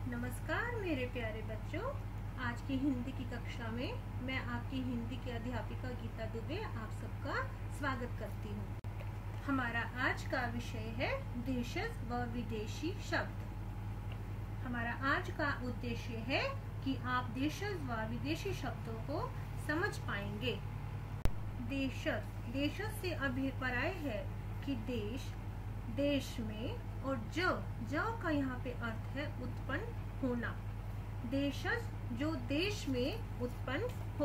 नमस्कार मेरे प्यारे बच्चों। आज की हिंदी की कक्षा में मैं आपकी हिंदी की अध्यापिका गीता दुबे आप सबका स्वागत करती हूँ। हमारा आज का विषय है देशज व विदेशी शब्द। हमारा आज का उद्देश्य है कि आप देशज व विदेशी शब्दों को समझ पाएंगे। देशज से अभिप्राय है कि देश में, और जो का यहाँ पे अर्थ है उत्पन्न होना। देशज जो देश में उत्पन्न हो।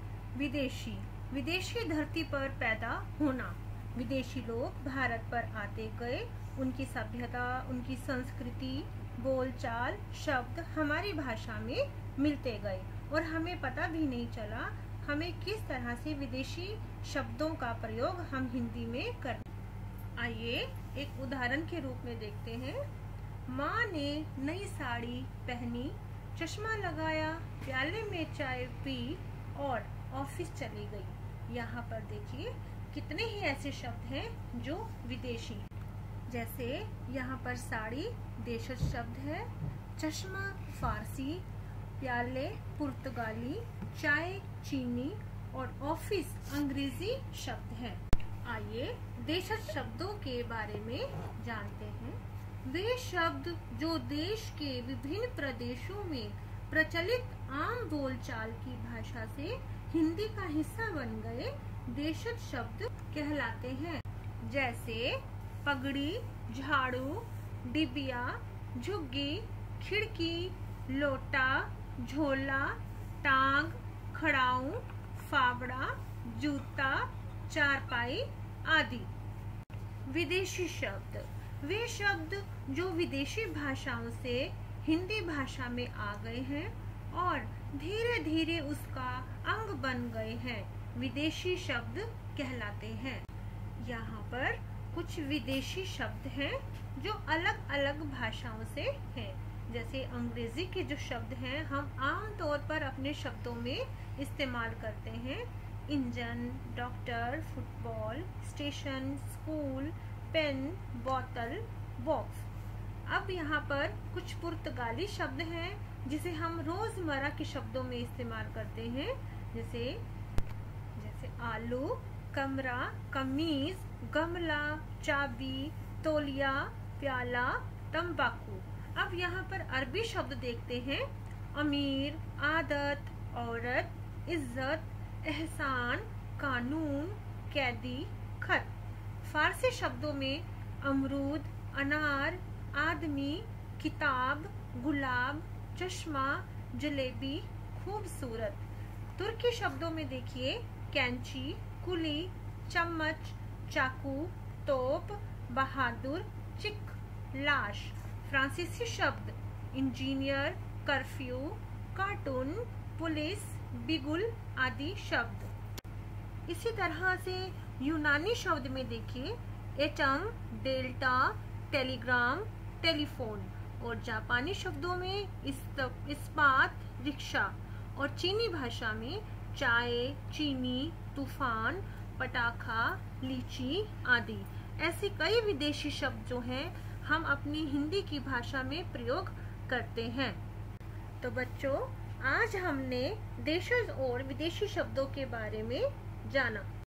विदेशी धरती पर पैदा होना। विदेशी लोग भारत पर आते गए, उनकी सभ्यता, उनकी संस्कृति, बोलचाल, शब्द हमारी भाषा में मिलते गए और हमें पता भी नहीं चला हमें किस तरह से विदेशी शब्दों का प्रयोग हम हिंदी में करते। आइए एक उदाहरण के रूप में देखते हैं। माँ ने नई साड़ी पहनी, चश्मा लगाया, प्याले में चाय पी और ऑफिस चली गई। यहाँ पर देखिए कितने ही ऐसे शब्द हैं जो विदेशी। जैसे यहाँ पर साड़ी देशज शब्द है, चश्मा फारसी, प्याले पुर्तगाली, चाय चीनी और ऑफिस अंग्रेजी शब्द है। आइए देशज शब्दों के बारे में जानते हैं। वे शब्द जो देश के विभिन्न प्रदेशों में प्रचलित आम बोलचाल की भाषा से हिंदी का हिस्सा बन गए देशज शब्द कहलाते हैं। जैसे पगड़ी, झाड़ू, डिबिया, झुग्गी, खिड़की, लोटा, झोला, टांग, खड़ाऊ, फावड़ा, जूता, चारपाई आदि। विदेशी शब्द वे शब्द जो विदेशी भाषाओं से हिंदी भाषा में आ गए हैं और धीरे धीरे उसका अंग बन गए हैं, विदेशी शब्द कहलाते हैं। यहाँ पर कुछ विदेशी शब्द हैं जो अलग अलग भाषाओं से हैं। जैसे अंग्रेजी के जो शब्द हैं हम आम तौर पर अपने शब्दों में इस्तेमाल करते हैं। Engine, doctor, football, station, school, pen, बोतल, बॉक्स। अब यहाँ पर कुछ पुर्तगाली शब्द हैं जिसे हम रोजमर्रा के शब्दों में इस्तेमाल करते हैं। जैसे आलू, कमरा, कमीज, गमला, चाबी, तौलिया, प्याला, तंबाकू। अब यहाँ पर अरबी शब्द देखते हैं। अमीर, आदत, औरत, इज्जत, एहसान, कानून, कैदी, खत। फारसी शब्दों में अमरूद, अनार, आदमी, किताब, गुलाब, चश्मा, जलेबी, खूबसूरत। तुर्की शब्दों में देखिए कैंची, कुली, चम्मच, चाकू, तोप, बहादुर, चिक, लाश। फ्रांसीसी शब्द इंजीनियर, कर्फ्यू, कार्टून, पुलिस, बिगुल आदि शब्द। इसी तरह से यूनानी शब्द में देखिए एटम, डेल्टा, टेलीग्राम, टेलीफोन। और जापानी शब्दों में इस्पात, रिक्शा। और चीनी भाषा में चाय, चीनी, तूफान, पटाखा, लीची आदि। ऐसे कई विदेशी शब्द जो हैं हम अपनी हिंदी की भाषा में प्रयोग करते हैं। तो बच्चों, आज हमने देशज और विदेशी शब्दों के बारे में जाना।